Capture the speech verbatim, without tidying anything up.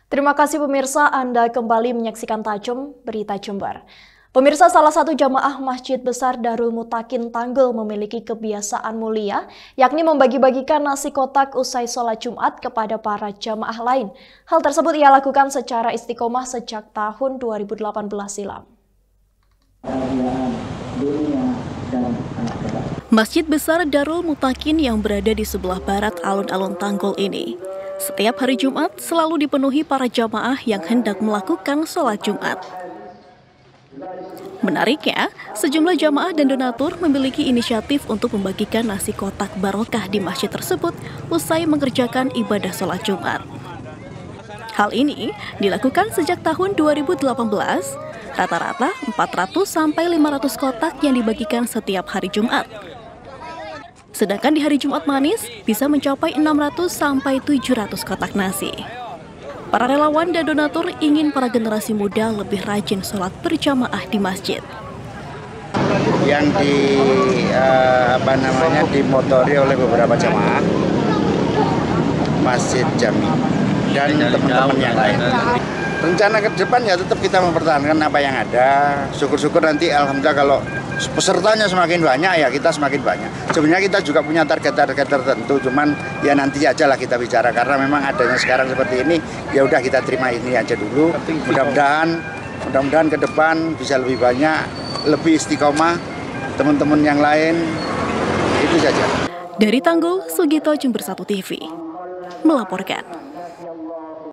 Terima kasih pemirsa, Anda kembali menyaksikan Tajam Berita Jember. Pemirsa, salah satu jamaah Masjid Besar Darul Mutakin Tanggul memiliki kebiasaan mulia, yakni membagi-bagikan nasi kotak usai sholat Jumat kepada para jamaah lain. Hal tersebut ia lakukan secara istiqomah sejak tahun dua ribu delapan belas silam. Masjid Besar Darul Mutakin yang berada di sebelah barat alun-alun Tanggul ini, setiap hari Jumat selalu dipenuhi para jamaah yang hendak melakukan sholat Jumat. Menariknya, sejumlah jamaah dan donatur memiliki inisiatif untuk membagikan nasi kotak barokah di masjid tersebut usai mengerjakan ibadah sholat Jumat. Hal ini dilakukan sejak tahun dua ribu delapan belas, rata-rata empat ratus sampai lima ratus kotak yang dibagikan setiap hari Jumat. Sedangkan di hari Jumat Manis bisa mencapai enam ratus sampai tujuh ratus kotak nasi. Para relawan dan donatur ingin para generasi muda lebih rajin sholat berjamaah di masjid. Yang di uh, apa namanya dimotori oleh beberapa jamaah Masjid Jami dan teman-teman yang lain. Rencana ke depan ya tetap kita mempertahankan apa yang ada. Syukur-syukur nanti alhamdulillah kalau pesertanya semakin banyak ya kita semakin banyak. Sebenarnya kita juga punya target-target tertentu, cuman ya nanti aja lah kita bicara karena memang adanya sekarang seperti ini. Ya udah kita terima ini aja dulu. Mudah-mudahan, mudah-mudahan ke depan bisa lebih banyak, lebih istiqomah teman-teman yang lain. Itu saja. Dari Tanggul, Sugito, Jember satu T V melaporkan.